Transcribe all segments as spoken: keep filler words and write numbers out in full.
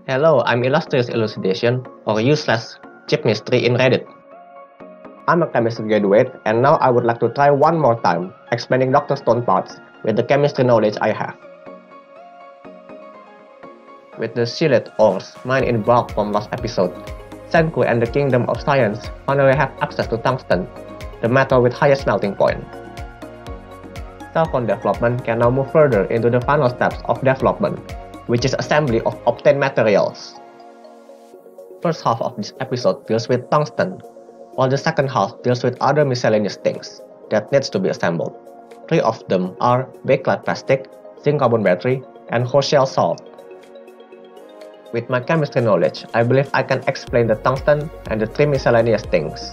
Hello, I'm Illustrious Elucidation, or useless Chip Mystery in Reddit. I'm a chemistry graduate, and now I would like to try one more time explaining Doctor Stone parts with the chemistry knowledge I have. With the sealed ores mined in bulk from last episode, Senku and the Kingdom of Science finally have access to tungsten, the metal with highest melting point. Cell phone development can now move further into the final steps of development, which is assembly of obtained materials. First half of this episode deals with tungsten, while the second half deals with other miscellaneous things that needs to be assembled. Three of them are bakelite plastic, zinc carbon battery, and horse-shell salt. With my chemistry knowledge, I believe I can explain the tungsten and the three miscellaneous things.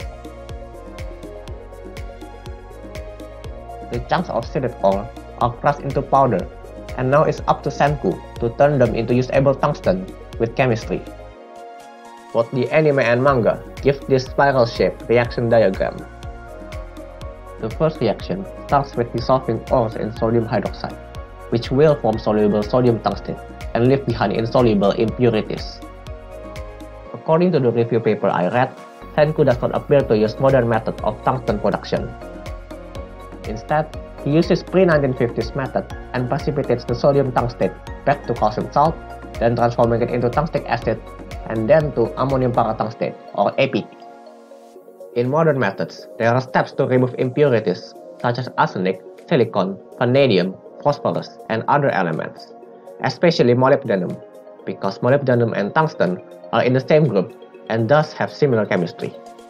The chunks of seeded ore are crushed into powder, and now it's up to Senku to turn them into usable tungsten with chemistry. Both the anime and manga give this spiral-shaped reaction diagram. The first reaction starts with dissolving ores in sodium hydroxide, which will form soluble sodium tungsten and leave behind insoluble impurities. According to the review paper I read, Senku does not appear to use modern method of tungsten production. Instead, he uses pre nineteen fifties method and precipitates the sodium tungstate back to calcium salt, then transforming it into tungstic acid, and then to ammonium paratungstate, or A P T. In modern methods, there are steps to remove impurities such as arsenic, silicon, vanadium, phosphorus, and other elements, especially molybdenum, because molybdenum and tungsten are in the same group and thus have similar chemistry.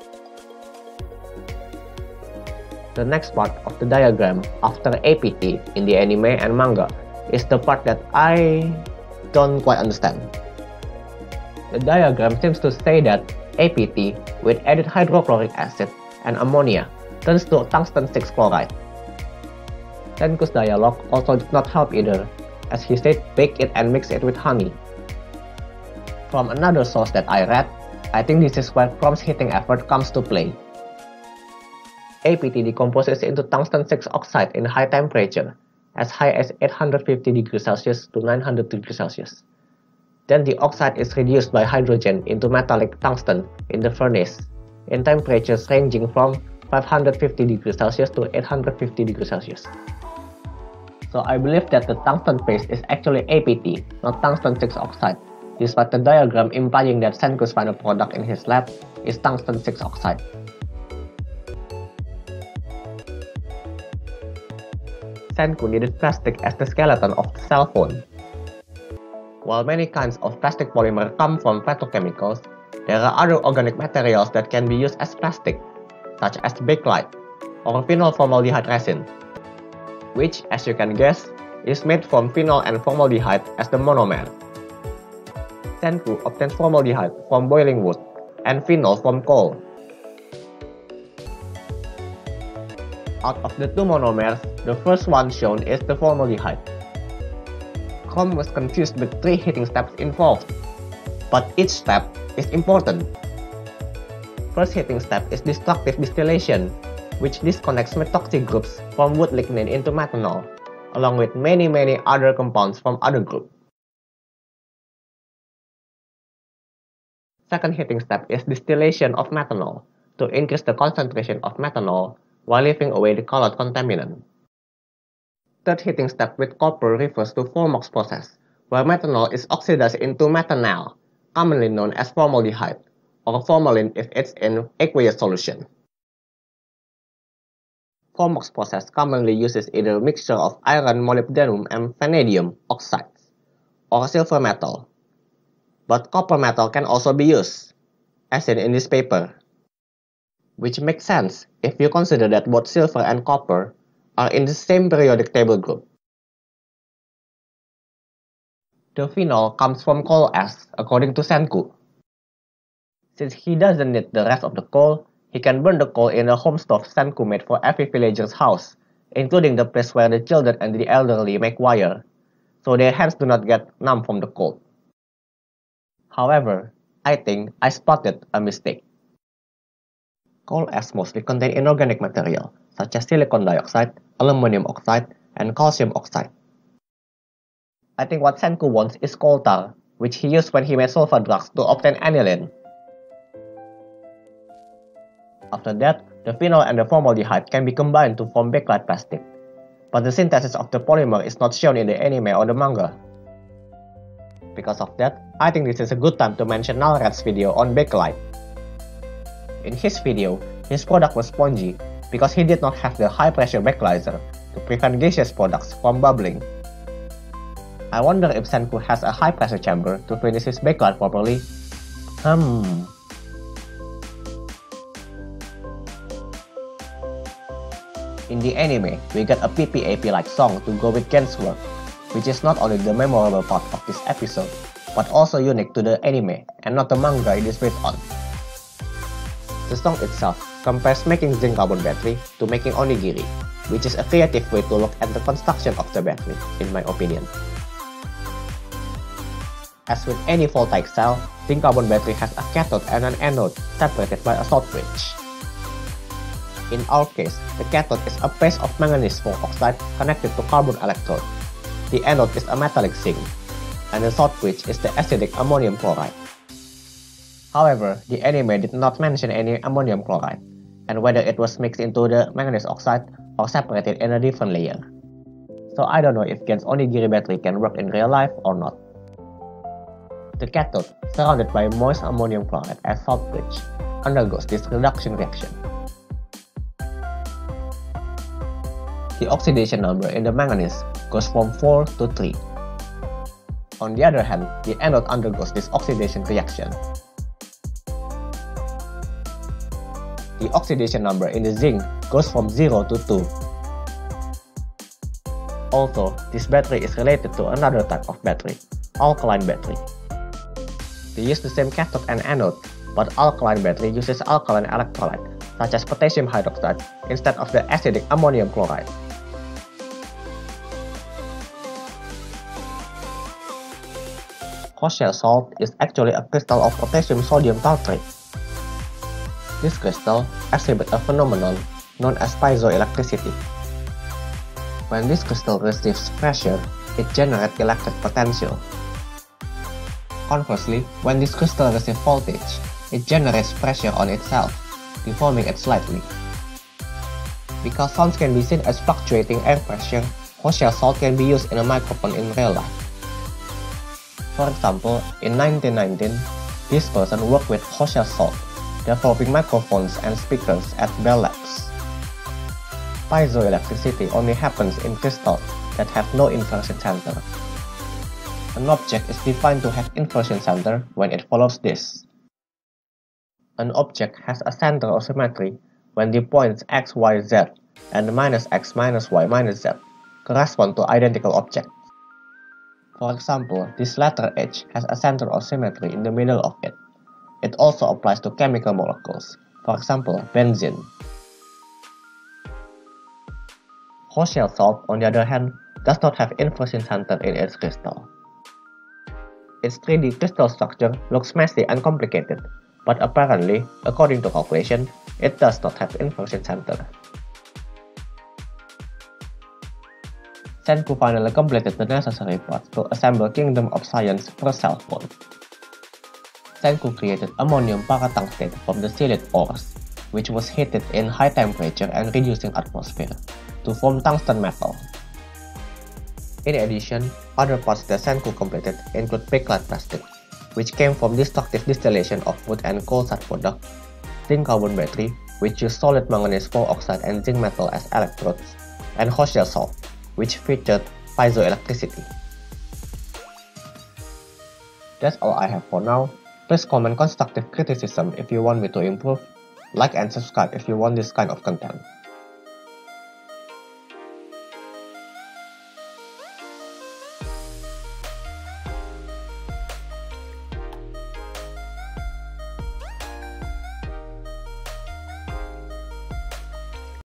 The next part of the diagram after A P T in the anime and manga is the part that I don't quite understand. The diagram seems to say that A P T with added hydrochloric acid and ammonia turns to tungsten six chloride. Senku's dialogue also did not help either, as he said bake it and mix it with honey. From another source that I read, I think this is where Chrome's heating effort comes to play. A P T decomposes into tungsten six oxide in high temperature, as high as eight hundred fifty degrees Celsius to nine hundred degrees Celsius. Then the oxide is reduced by hydrogen into metallic tungsten in the furnace, in temperatures ranging from five hundred fifty degrees Celsius to eight hundred fifty degrees Celsius. So I believe that the tungsten paste is actually A P T, not tungsten six oxide, despite the diagram implying that Senku's final product in his lab is tungsten six oxide. Senku needed plastic as the skeleton of the cell phone. While many kinds of plastic polymer come from petrochemicals, there are other organic materials that can be used as plastic, such as bakelite or phenol formaldehyde resin, which, as you can guess, is made from phenol and formaldehyde as the monomer. Senku obtains formaldehyde from boiling wood and phenol from coal. Out of the two monomers, the first one shown is the formaldehyde. Chrome was confused with three heating steps involved, but each step is important. First heating step is destructive distillation, which disconnects methoxy groups from wood lignin into methanol, along with many many other compounds from other groups. Second heating step is distillation of methanol to increase the concentration of methanol while leaving away the colored contaminant. Third heating step with copper refers to Formox process, where methanol is oxidized into methanal, commonly known as formaldehyde, or formalin if it's in aqueous solution. Formox process commonly uses either a mixture of iron, molybdenum, and vanadium oxides, or silver metal. But copper metal can also be used, as seen in this paper, which makes sense if you consider that both silver and copper are in the same periodic table group. The phenol comes from coal ash, according to Senku. Since he doesn't need the rest of the coal, he can burn the coal in a home stove Senku made for every villager's house, including the place where the children and the elderly make wire, so their hands do not get numb from the cold. However, I think I spotted a mistake. Coal ash mostly contain inorganic material, such as silicon dioxide, aluminum oxide, and calcium oxide. I think what Senku wants is coal tar, which he used when he made sulfur drugs to obtain aniline. After that, the phenol and the formaldehyde can be combined to form bakelite plastic, but the synthesis of the polymer is not shown in the anime or the manga. Because of that, I think this is a good time to mention Nalred's video on bakelite. In his video, his product was spongy because he did not have the high pressure backlizer to prevent gaseous products from bubbling. I wonder if Senku has a high pressure chamber to finish his bakelite properly. Hmm. In the anime, we get a P P A P-like song to go with Gen's work, which is not only the memorable part of this episode, but also unique to the anime and not the manga it is based on. The song itself compares making zinc carbon battery to making onigiri, which is a creative way to look at the construction of the battery, in my opinion. As with any voltaic cell, zinc carbon battery has a cathode and an anode separated by a salt bridge. In our case, the cathode is a paste of manganese four oxide connected to carbon electrode. The anode is a metallic zinc, and the salt bridge is the acidic ammonium chloride. However, the anime did not mention any ammonium chloride, and whether it was mixed into the manganese oxide or separated in a different layer. So I don't know if Gen's onigiri battery can work in real life or not. The cathode, surrounded by moist ammonium chloride as salt bridge, undergoes this reduction reaction. The oxidation number in the manganese goes from four to three. On the other hand, the anode undergoes this oxidation reaction. The oxidation number in the zinc goes from zero to two. Also, this battery is related to another type of battery, alkaline battery. They use the same cathode and anode, but alkaline battery uses alkaline electrolyte, such as potassium hydroxide, instead of the acidic ammonium chloride. Hochschild salt is actually a crystal of potassium sodium tartrate. This crystal exhibits a phenomenon known as piezoelectricity. When this crystal receives pressure, it generates electric potential. Conversely, when this crystal receives voltage, it generates pressure on itself, deforming it slightly. Because sounds can be seen as fluctuating air pressure, Hochschild salt can be used in a microphone in real life. For example, in nineteen nineteen, this person worked with Hochschild salt, developing microphones and speakers at Bell Labs. Piezoelectricity only happens in crystals that have no inversion center. An object is defined to have inversion center when it follows this. An object has a center of symmetry when the points x, y, z and minus x minus y minus z correspond to identical objects. For example, this letter H has a center of symmetry in the middle of it. It also applies to chemical molecules, for example, benzene. Hochschild salt, on the other hand, does not have inversion center in its crystal. Its three D crystal structure looks messy and complicated, but apparently, according to calculation, it does not have inversion center. Senku finally completed the necessary parts to assemble Kingdom of Science first cell phone. Senku created ammonium paratungstate from the sealed ores, which was heated in high temperature and reducing atmosphere, to form tungsten metal. In addition, other parts that Senku completed include bakelite plastic, which came from destructive distillation of wood and coal side product, zinc carbon battery, which used solid manganese four oxide and zinc metal as electrodes, and Hochschild salt, which featured piezoelectricity. That's all I have for now. Please comment constructive criticism if you want me to improve, like and subscribe if you want this kind of content.